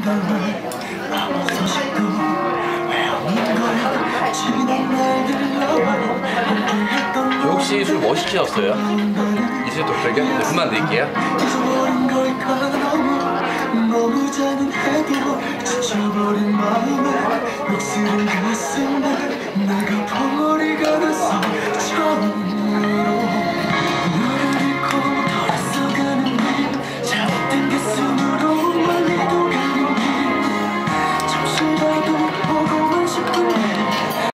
혹시 술 뭐 시키셨어요? 이제 또 별게 그만 드릴게요. 너무 잔인해도 지쳐버린 마음에 녹슬은 가슴에 내가 벙어리가 됐어 처음으로